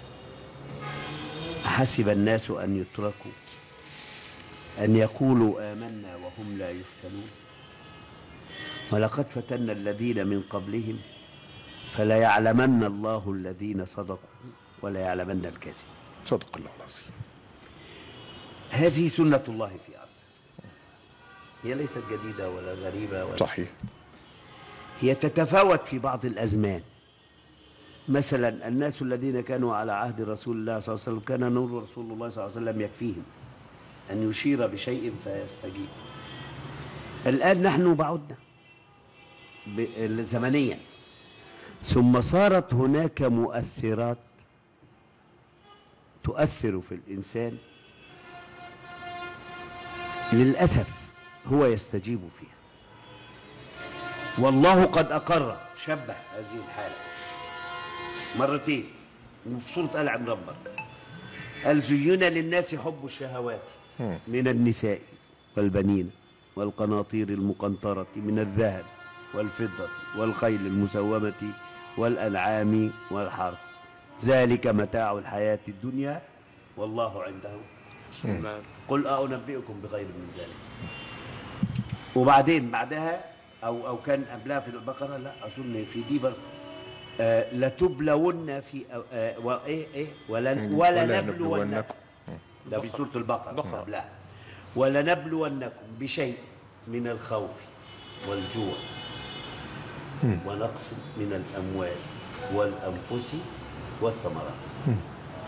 S2: أحسب الناس أن يتركوا أن يقولوا آمنا وهم لا يفتنون ولقد فتنا الذين من قبلهم فلا يعلمن الله الذين صدقوا ولا يعلمن الكاذبين.
S1: صدق الله العظيم.
S2: هذه سنة الله في أرضه، هي ليست جديدة ولا غريبة ولا
S1: صحيح.
S2: هي تتفاوت في بعض الأزمان. مثلا الناس الذين كانوا على عهد رسول الله صلى الله عليه وسلم كان نور رسول الله صلى الله عليه وسلم يكفيهم أن يشير بشيء فيستجيب. الآن نحن بعدنا زمنيا، ثم صارت هناك مؤثرات تؤثر في الإنسان للأسف هو يستجيب فيها. والله قد أقر شبه هذه الحالة مرتين في سورة آل عمران. قال زين للناس حب الشهوات من النساء والبنين والقناطير المقنطرة من الذهب والفضة والخيل المسومة والأنعام والحرث ذلك متاع الحياة الدنيا والله عنده. قل أنبئكم بخير من ذلك. وبعدين بعدها أو أو كان قبلها في البقرة، لا أظن في دي برضه آه لتبلون في آه وإيه إيه ولن ولنبلونكم. ده في سورة البقرة قبلها. ولنبلونكم بشيء من الخوف والجوع ونقص من الأموال والأنفس والثمرات.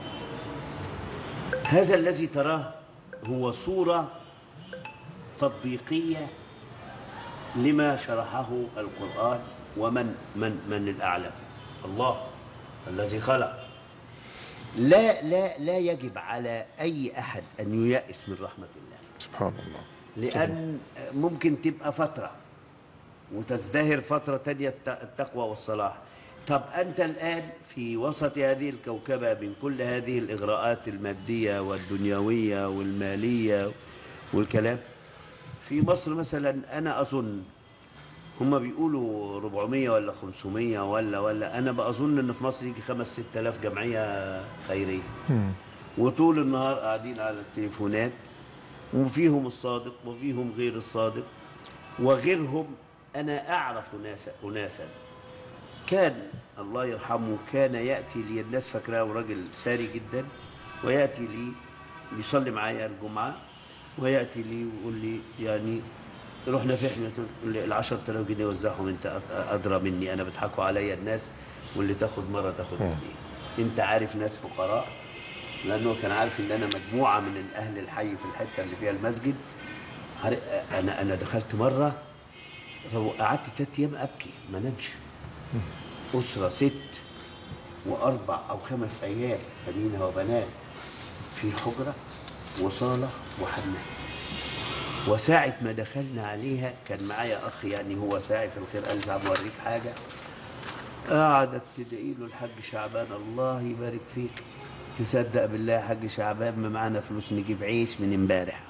S2: هذا الذي تراه هو صورة تطبيقية لما شرحه القرآن. ومن من من الأعلم؟ الله الذي خلق. لا لا لا يجب على أي أحد أن ييأس من رحمة الله
S1: سبحان الله،
S2: لأن ممكن تبقى فترة وتزدهر فترة تانية التقوى والصلاح. طب أنت الآن في وسط هذه الكوكبة من كل هذه الإغراءات المادية والدنيوية والمالية والكلام. في مصر مثلا أنا أظن هم بيقولوا أربعمية ولا خمسمية ولا ولا أنا بأظن إن في مصر يجي خمس ست آلاف جمعية خيرية، وطول النهار قاعدين على التليفونات، وفيهم الصادق وفيهم غير الصادق وغيرهم. أنا أعرف ناس أناسا كان الله يرحمه كان يأتي لي، الناس فاكراه راجل ساري جدا، ويأتي لي بيصلي معايا الجمعة ويأتي لي ويقول لي يعني رحنا فين مثلا ال عشرة آلاف جنيه وزعهم انت ادرى مني، انا بيضحكوا عليا الناس واللي تاخد مره تاخد اثنين. انت عارف ناس فقراء لأنه كان عارف إن أنا مجموعة من أهل الحي في الحتة اللي فيها المسجد. أنا أنا دخلت مرة قعدت ثلاث أيام أبكي ما نمش. أسرة ست وأربع أو خمس عيال بنين وبنات في حجرة وصالة وحمام. وساعة ما دخلنا عليها كان معايا أخ يعني هو ساعي في الخير، قال تعال أوريك حاجة. قعدت تدعي له الحاج شعبان الله يبارك فيك، تصدق بالله يا حاج شعبان ما معانا فلوس نجيب عيش من امبارح.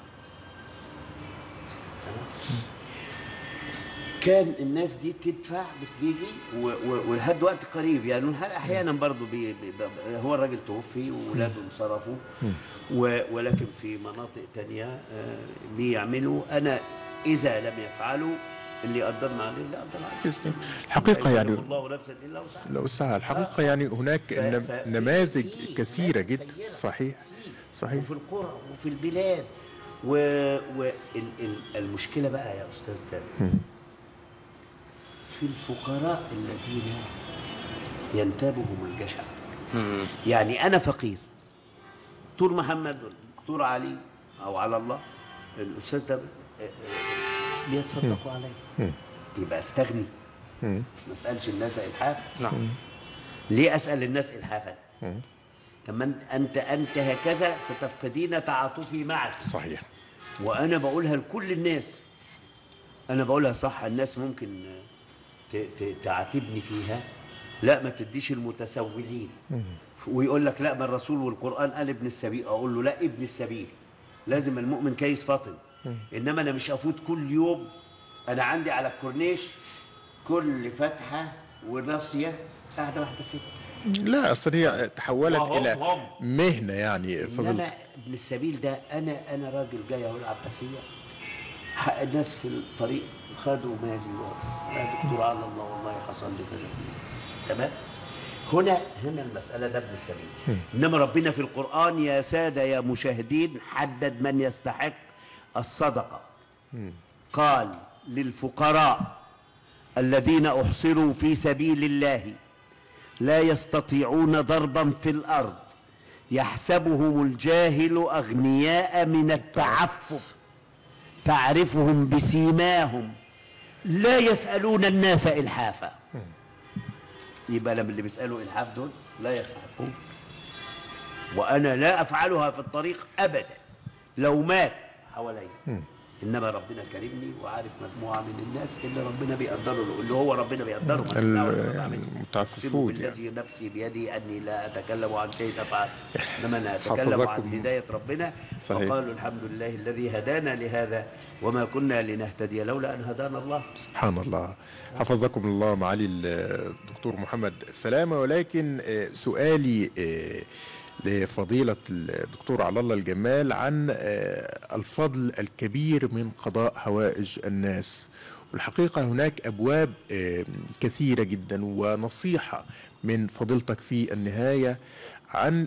S2: كان الناس دي تدفع بتيجي ولحد وقت قريب يعني احيانا برضه بي بي هو الراجل توفي واولاده انصرفوا، ولكن في مناطق تانية بيعملوا. انا اذا لم يفعلوا اللي قدرنا عليه اللي قدر عليه.
S1: الحقيقه يعني
S2: الله نفسا الا وسعها.
S1: لو سعى الحقيقه يعني هناك نماذج كثيره جدا. صحيح صحيح.
S2: وفي القرى وفي البلاد. والمشكله بقى يا استاذ تامر في الفقراء الذين ينتابهم الجشع. يعني أنا فقير، دكتور محمد دكتور علي أو على الله الأستاذ ده بيتصدقوا علي، يبقى أستغني ما أسألش الناس إلحافا.
S3: نعم.
S2: ليه أسأل الناس إلحافا؟ كمان أنت أنت هكذا ستفقدين تعاطفي معك.
S1: صحيح.
S2: وأنا بقولها لكل الناس، أنا بقولها صح. الناس ممكن تعاتبني فيها، لا ما تديش المتسولين. ويقول لك لا ما الرسول والقرآن قال ابن السبيل، أقول له لا ابن السبيل لازم المؤمن كيس فاطن. إنما أنا مش أفوت كل يوم. أنا عندي على الكورنيش كل فتحة وناصية قاعدة واحدة ست.
S1: لا أصل هي تحولت إلى هم. مهنة يعني.
S2: إنما ابن السبيل ده أنا أنا راجل جاي أهو العباسية، حق الناس في الطريق خدوا مالي يا دكتور على الله والله حصل لي كذا. تمام. هنا هنا المسألة ده ابن السبيل. إنما ربنا في القرآن يا سادة يا مشاهدين حدد من يستحق الصدقة. قال للفقراء الذين أحصروا في سبيل الله لا يستطيعون ضربا في الأرض يحسبهم الجاهل أغنياء من التعفف تعرفهم بسيماهم لا يسألون الناس إلحافا. يبقى لما اللي بيسألوا إلحاف دول لا يستحقون. وأنا لا أفعلها في الطريق أبدا لو مات حوالي. إنما ربنا كرمني وعارف مجموعة من الناس اللي ربنا بيقدره، اللي هو ربنا بيقدره.
S1: المتعففون
S2: بالذي يعني. نفسي بيدي أني لا أتكلم عن شيء أفعل، إنما أنا أتكلم عن هداية ربنا. وقالوا الحمد لله الذي هدانا لهذا وما كنا لنهتدي لولا أن هدانا الله.
S1: سبحان الله. حفظكم الله معالي الدكتور محمد سلامة. ولكن سؤالي لفضيلة الدكتور على الله الجمال عن الفضل الكبير من قضاء حوائج الناس. والحقيقة هناك أبواب كثيرة جدا، ونصيحة من فضيلتك في النهاية عن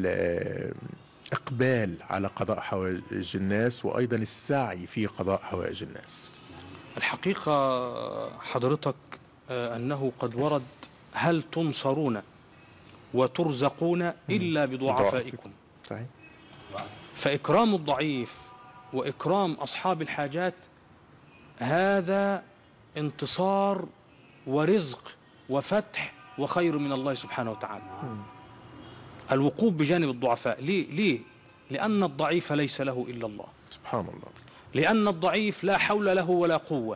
S1: الإقبال على قضاء حوائج الناس وأيضا السعي في قضاء حوائج الناس.
S3: الحقيقة حضرتك أنه قد ورد هل تنصرون وترزقون إلا بضعفائكم.
S1: صحيح.
S3: فإكرام الضعيف وإكرام أصحاب الحاجات هذا انتصار ورزق وفتح وخير من الله سبحانه وتعالى. الوقوف بجانب الضعفاء. ليه؟ ليه؟ لأن الضعيف ليس له إلا الله
S1: سبحان الله.
S3: لأن الضعيف لا حول له ولا قوة.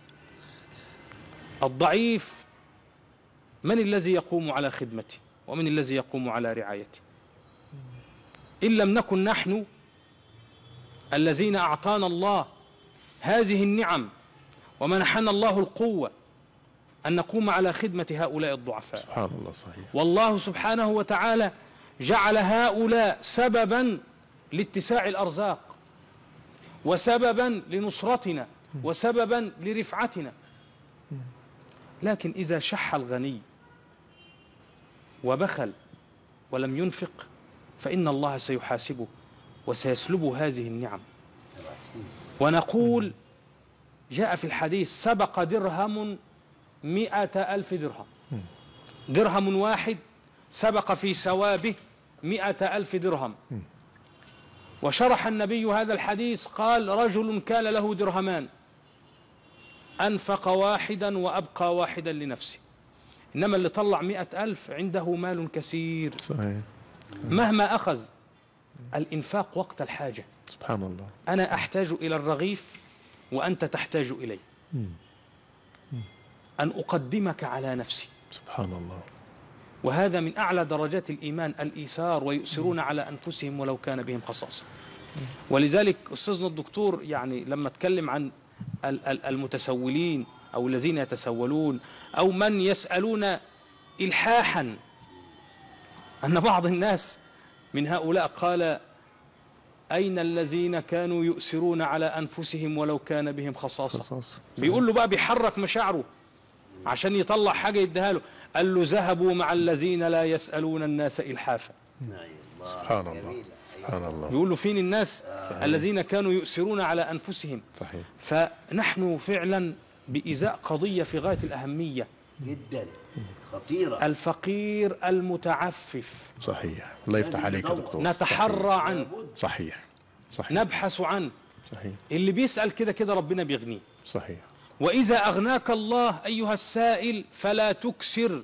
S3: الضعيف من الذي يقوم على خدمته ومن الذي يقوم على رعايته؟ إن لم نكن نحن الذين أعطانا الله هذه النعم ومنحنا الله القوة أن نقوم على خدمة هؤلاء الضعفاء.
S1: سبحان الله. صحيح.
S3: والله سبحانه وتعالى جعل هؤلاء سببا لاتساع الأرزاق وسببا لنصرتنا وسببا لرفعتنا. لكن إذا شح الغني وبخل ولم ينفق فإن الله سيحاسبه وسيسلبه هذه النعم. ونقول جاء في الحديث سبق درهم مئة ألف درهم. درهم واحد سبق في ثوابه مئة ألف درهم. وشرح النبي هذا الحديث قال: رجل كان له درهمان أنفق واحدا وأبقى واحدا لنفسه. إنما اللي طلع مئة ألف عنده مال كثير.
S1: صحيح.
S3: مهما أخذ الإنفاق وقت الحاجة.
S1: سبحان الله.
S3: أنا أحتاج إلى الرغيف وأنت تحتاج إلي، أن أقدمك على نفسي.
S1: سبحان الله.
S3: وهذا من أعلى درجات الإيمان، الإيثار، ويؤثرون على أنفسهم ولو كان بهم خصاصة. ولذلك أستاذنا الدكتور يعني لما اتكلم عن المتسولين أو الذين يتسولون أو من يسألون إلحاحا، أن بعض الناس من هؤلاء قال: أين الذين كانوا يؤثرون على أنفسهم ولو كان بهم خصاصة؟ خصاصة. بيقول له بقى، بيحرك مشاعره عشان يطلع حاجة يديها له، قال له: ذهبوا مع الذين لا يسألون الناس إلحافا.
S1: سبحان الله. سبحان الله.
S3: بيقول له: فين الناس صحيح. الذين كانوا يؤثرون على أنفسهم.
S1: صحيح.
S3: فنحن فعلا بإزاء قضية في غاية الأهمية
S2: جدا، خطيرة.
S3: الفقير المتعفف.
S1: صحيح. الله يفتح عليك يا دكتور.
S3: نتحرى عنه.
S1: صحيح. صحيح.
S3: نبحث عنه.
S1: صحيح.
S3: اللي بيسأل كده كده ربنا بيغنيه.
S1: صحيح.
S3: وإذا أغناك الله أيها السائل فلا تكسر،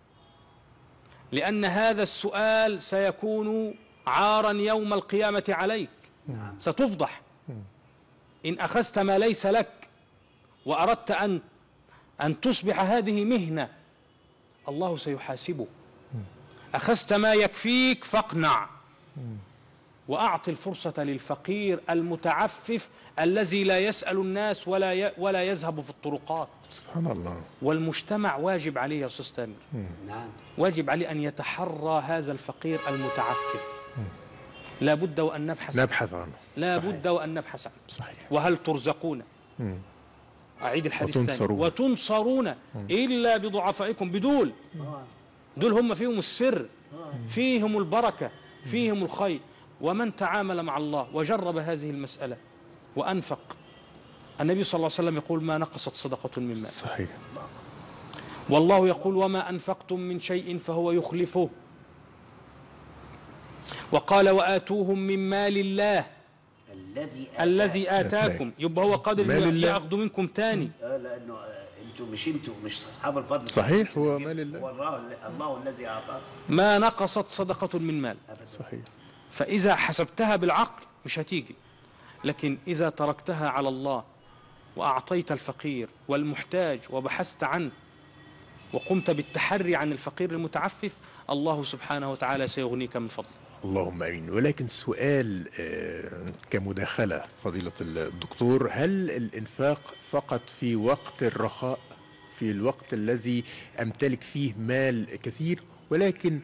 S3: لأن هذا السؤال سيكون عارا يوم القيامة عليك.
S2: نعم.
S3: ستفضح إن أخذت ما ليس لك وأردت أن أن تصبح هذه مهنة، الله سيحاسبه. أخذت ما يكفيك فاقنع، وأعطي الفرصة للفقير المتعفف الذي لا يسأل الناس ولا ولا يذهب في الطرقات.
S1: سبحان الله.
S3: والمجتمع واجب عليه يا أستاذ تامر،
S2: نعم،
S3: واجب عليه أن يتحرى هذا الفقير المتعفف. لا بد وأن نبحث
S1: نبحث عنه.
S3: لا بد وأن نبحث عنه.
S1: صحيح.
S3: وهل ترزقون،
S1: مم.
S3: أعيد الحديث
S1: وتنصرون.
S3: الثاني، وتنصرون إلا بضعفائكم. بدول دول هم فيهم السر، فيهم البركة، فيهم الخير. ومن تعامل مع الله وجرب هذه المسألة وأنفق، النبي صلى الله عليه وسلم يقول: ما نقصت صدقة من مال.
S1: صحيح.
S3: والله يقول: وما أنفقتم من شيء فهو يخلفه. وقال: وآتوهم من مال الله
S2: الذي
S3: الذي آتاكم. يبقى هو قادر يأخذ منكم تاني.
S2: آه لأنه أنتم مش أنتم مش أصحاب الفضل.
S1: صحيح. هو مال الله.
S2: هو الله الذي أعطاك.
S3: ما نقصت صدقة من مال.
S1: صحيح.
S3: فإذا حسبتها بالعقل مش هتيجي، لكن إذا تركتها على الله وأعطيت الفقير والمحتاج وبحثت عنه وقمت بالتحري عن الفقير المتعفف، الله سبحانه وتعالى سيغنيك من فضله.
S1: اللهم امين. ولكن سؤال كمداخله فضيله الدكتور: هل الانفاق فقط في وقت الرخاء، في الوقت الذي امتلك فيه مال كثير، ولكن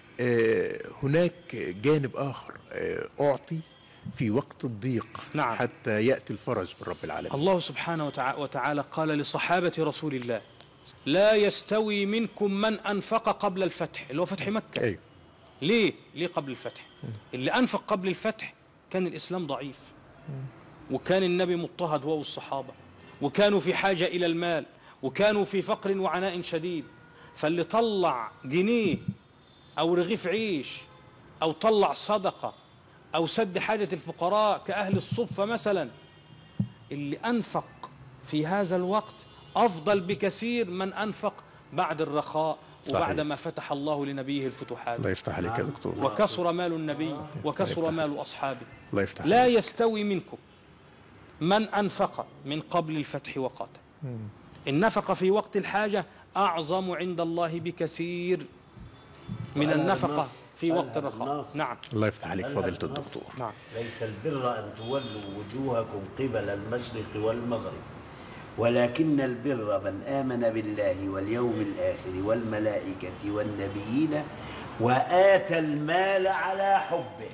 S1: هناك جانب اخر اعطي في وقت الضيق؟
S3: نعم.
S1: حتى ياتي الفرج من رب العالمين.
S3: الله سبحانه وتعالى قال لصحابه رسول الله: لا يستوي منكم من انفق قبل الفتح، اللي هو فتح مكه.
S1: أيوه.
S3: ليه؟ ليه قبل الفتح؟ اللي أنفق قبل الفتح كان الإسلام ضعيف، وكان النبي مضطهد هو والصحابة، وكانوا في حاجة إلى المال، وكانوا في فقر وعناء شديد. فاللي طلع جنيه أو رغيف عيش أو طلع صدقة أو سد حاجة الفقراء كأهل الصفة مثلا، اللي أنفق في هذا الوقت أفضل بكثير من أنفق بعد الرخاء وبعد ما فتح الله لنبيه الفتوحات.
S1: الله يفتح عليك يا دكتور.
S3: وكثر مال النبي وكثر مال أصحابه.
S1: الله يفتح.
S3: لا يستوي منكم من أنفق من قبل الفتح وقاتل. إن نفق في وقت الحاجة أعظم عند الله بكثير من النفقة في وقت الرخاء. نعم.
S1: الله يفتح عليك فضيلة الدكتور.
S3: نعم.
S2: ليس البر أن تولوا وجوهكم قبل المشرق والمغرب، ولكن البر من آمن بالله واليوم الآخر والملائكة والنبيين وآتى المال على حبه.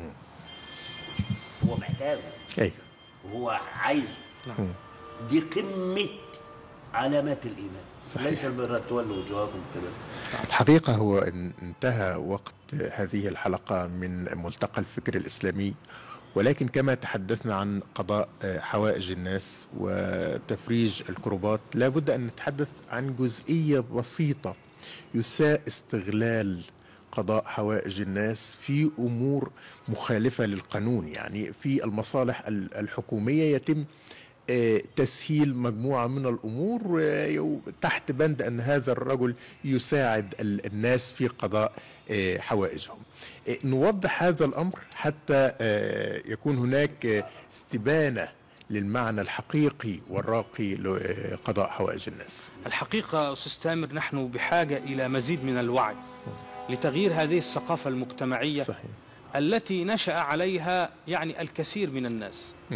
S2: هو محتاجه.
S1: أيوه.
S2: وهو عايزه.
S3: نعم.
S2: دي قمة علامات الإيمان.
S1: صحيح.
S2: ليس البر أن تولوا وجوهكم قبل.
S1: الحقيقة هو انتهى وقت هذه الحلقة من ملتقى الفكر الإسلامي، ولكن كما تحدثنا عن قضاء حوائج الناس وتفريج الكربات، لا بد أن نتحدث عن جزئية بسيطة يساء استغلال قضاء حوائج الناس في أمور مخالفة للقانون. يعني في المصالح الحكومية يتم تسهيل مجموعة من الأمور تحت بند أن هذا الرجل يساعد الناس في قضاء حوائجهم. نوضح هذا الأمر حتى يكون هناك استبانة للمعنى الحقيقي والراقي لقضاء حوائج الناس.
S3: الحقيقة أستاذ تامر، نحن بحاجة إلى مزيد من الوعي لتغيير هذه الثقافة المجتمعية. صحيح. التي نشأ عليها يعني الكثير من الناس. م.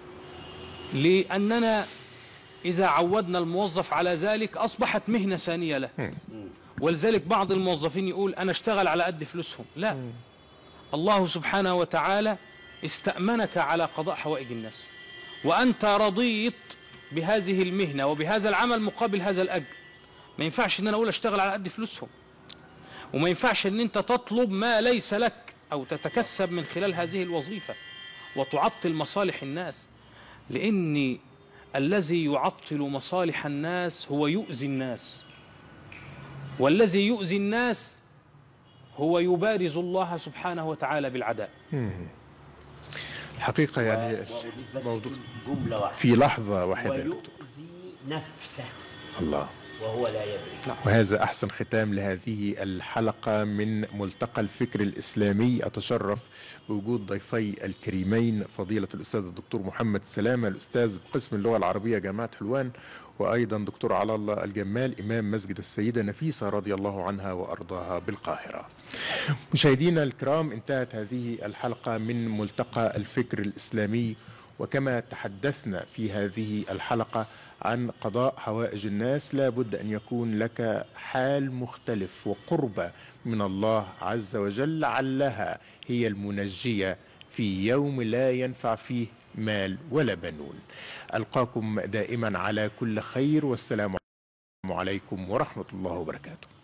S3: لأننا إذا عودنا الموظف على ذلك أصبحت مهنة ثانية له. م. ولذلك بعض الموظفين يقول أنا اشتغل على قد فلوسهم. لا، م. الله سبحانه وتعالى استأمنك على قضاء حوائج الناس، وأنت رضيت بهذه المهنة وبهذا العمل مقابل هذا الأجر. ما ينفعش أن أنا أقول اشتغل على قد فلوسهم، وما ينفعش أن أنت تطلب ما ليس لك أو تتكسب من خلال هذه الوظيفة وتعطل مصالح الناس. لأن الذي يعطل مصالح الناس هو يؤذي الناس، والذي يؤذي الناس هو يبارز الله سبحانه وتعالى بالعداء.
S1: الحقيقة يعني
S2: موضوع جملة واحدة
S1: في لحظة واحدة
S2: ويؤذي نفسه
S1: الله
S2: وهو لا يدري.
S1: وهذا أحسن ختام لهذه الحلقة من ملتقى الفكر الإسلامي. أتشرف بوجود ضيفي الكريمين فضيلة الأستاذ الدكتور محمد سلامة، الأستاذ بقسم اللغة العربية جامعة حلوان، وأيضا دكتور على الله الجمال إمام مسجد السيدة نفيسة رضي الله عنها وأرضاها بالقاهرة. مشاهدينا الكرام، انتهت هذه الحلقة من ملتقى الفكر الإسلامي، وكما تحدثنا في هذه الحلقة عن قضاء حوائج الناس لا بد أن يكون لك حال مختلف وقربة من الله عز وجل، لعلها هي المنجية في يوم لا ينفع فيه مال ولا بنون. ألقاكم دائما على كل خير، والسلام عليكم ورحمة الله وبركاته.